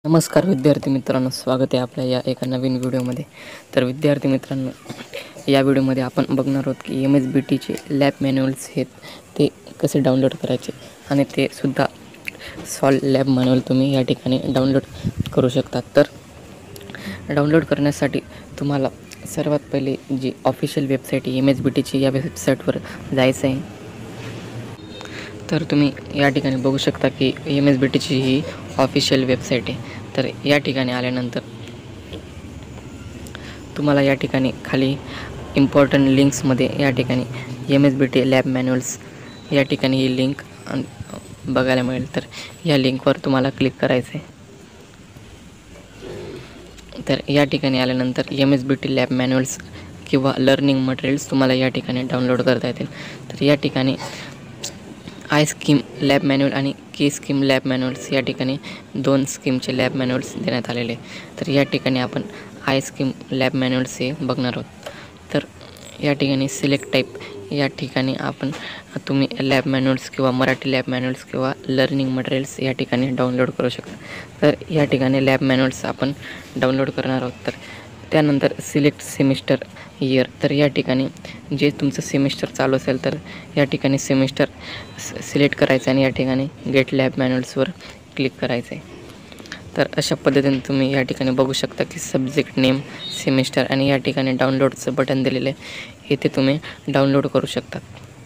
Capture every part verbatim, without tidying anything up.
नमस्कार विद्यार्थी मित्रांनो, स्वागत आहे आपल्या या एका नवीन व्हिडिओमध्ये. तर विद्यार्थी मित्रांनो, या व्हिडिओमध्ये आपण बघणार आहोत की एम एस बी टीचे लॅब मॅन्युअल्स आहेत ते कसे डाउनलोड करायचे आणि ते सुद्धा सॉल्व लॅब मॅन्युअल तुम्ही या ठिकाणी डाउनलोड करू शकता. तर डाउनलोड करण्यासाठी तुम्हाला सर्वात पहिले जी official website M S B टीची या वेबसाईटवर जायचं आहे. तर तुम्ही या ठिकाणी बघू शकता की एम एस बी टीची ही ऑफिशियल वेबसाईट आहे. तर या ठिकाणी आल्यानंतर तुम्हाला या ठिकाणी खाली इम्पॉर्टंट लिंक्समध्ये या ठिकाणी M S B T lab manuals या ठिकाणी ही लिंक बघायला मिळेल. तर या लिंकवर तुम्हाला क्लिक करायचं आहे. तर या ठिकाणी आल्यानंतर M S B T lab manuals किंवा लर्निंग मटेरियल्स तुम्हाला या ठिकाणी डाउनलोड करता येतील. तर या ठिकाणी आय स्कीम लॅब मॅन्युअल आणि के स्कीम लॅब मॅन्युअल्स या ठिकाणी दोन स्कीमचे लॅब मॅन्युअल्स देण्यात आलेले. तर या ठिकाणी आपण आय स्कीम लॅब मॅन्युअल्स हे बघणार आहोत. तर या ठिकाणी सिलेक्ट टाईप या ठिकाणी आपण तुम्ही लॅब मॅन्युअल्स किंवा मराठी लॅब मॅन्युअल्स किंवा लर्निंग मटेरियल्स या ठिकाणी डाउनलोड करू शकता. तर या ठिकाणी लॅब मॅन्युअल्स आपण डाउनलोड करणार आहोत. तर त्यानंतर सिलेक्ट सेमिस्टर इयर. तर या ठिकाणी जे तुमचं सेमिस्टर चालू असेल तर या ठिकाणी सेमिस्टर सिलेक्ट करायचं आणि या ठिकाणी गेट लॅब मॅन्युअल्सवर क्लिक करायचं आहे. तर अशा पद्धतीने तुम्ही या ठिकाणी बघू शकता की सब्जेक्ट नेम, सेमिस्टर आणि या ठिकाणी डाउनलोडचं बटन दिलेलं आहे, इथे तुम्ही डाउनलोड करू शकता.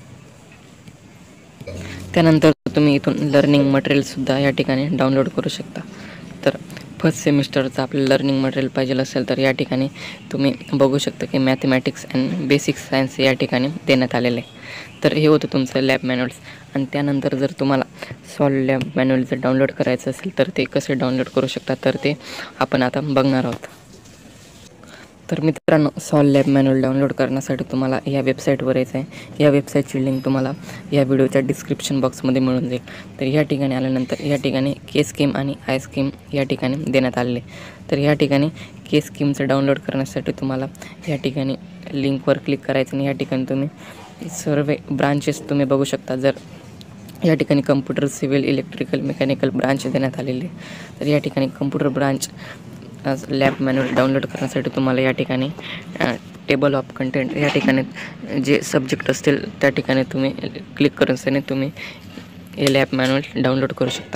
त्यानंतर तुम्ही इथून लर्निंग मटेरियलसुद्धा या ठिकाणी डाउनलोड करू शकता. तर फर्स्ट सेमिस्टरचं आपलं लर्निंग मटेरियल पाहिजे असेल तर या ठिकाणी तुम्ही बघू शकता की मॅथमॅटिक्स अँड बेसिक सायन्स या ठिकाणी देण्यात आलेलं आहे. तर हे होतं तुमचं लॅब मॅन्युअल्स. आणि त्यानंतर जर तुम्हाला सॉल्व लॅब मॅन्युअल जर डाउनलोड करायचं असेल तर ते कसे डाउनलोड करू शकता तर ते आपण आता बघणार आहोत. तर मित्रांनो, सॉल्व लॅब मॅन्युअल डाउनलोड करण्यासाठी तुम्हाला या वेबसाईटवर यायचं आहे. या वेबसाईटची लिंक तुम्हाला या व्हिडिओच्या डिस्क्रिप्शन बॉक्समध्ये मिळून जाईल. तर या ठिकाणी आल्यानंतर या ठिकाणी के स्कीम आणि आय स्कीम या ठिकाणी देण्यात आलेले. तर या ठिकाणी के स्कीमचं डाउनलोड करण्यासाठी तुम्हाला या ठिकाणी लिंकवर क्लिक करायचं आणि या ठिकाणी तुम्ही सर्व ब्रांचेस तुम्ही बघू शकता. जर या ठिकाणी computer, civil, electrical, mechanical branch देण्यात आलेली आहे. तर या ठिकाणी computer branch lab manual download करण्यासाठी तुम्हाला या ठिकाणी टेबल ऑफ कंटेंट या ठिकाणी जे सब्जेक्ट असतील त्या ठिकाणी तुम्ही क्लिक करूनसनी तुम्ही हे लॅब मॅन्युअल डाउनलोड करू शकता.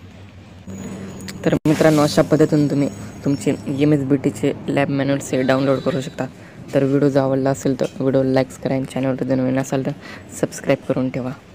तर मित्रांनो, अशा पद्धतीने तुम्ही तुमचे एम एस बी टीचे लॅब मॅन्युअल्स हे डाउनलोड करू शकता. तर व्हिडिओ जर आवडला असेल तर व्हिडिओला लाईक्स करा आणि चॅनलवर जर नवीन असाल तर सबस्क्राईब करून ठेवा.